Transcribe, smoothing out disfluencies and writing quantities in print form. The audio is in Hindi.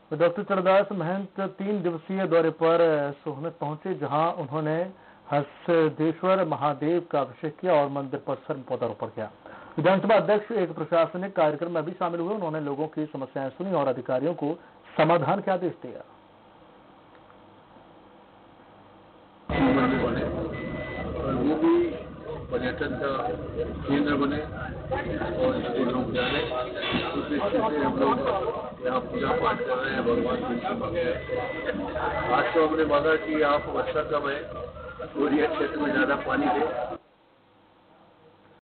तो डॉक्टर चरदास महंत 3 दिवसीय दौरे पर सोहनत पहुंचे, जहां उन्होंने हसदेश्वर महादेव का अभिषेक किया और मंदिर परिसर में पौधारोपण किया। विधानसभा अध्यक्ष एक प्रशासनिक कार्यक्रम में भी शामिल हुए। उन्होंने लोगों की समस्याएं सुनी और अधिकारियों को समाधान के आदेश दिया। वो भी पर्यटन का केंद्र बने और इसके लोग जाने, उस दृष्टि से हम लोग यहाँ पूजा पाठ कर रहे हैं, भगवान की मांगे। आज तो हमने मांगा कि आप वर्षा कम है और यह क्षेत्र में ज्यादा पानी दे।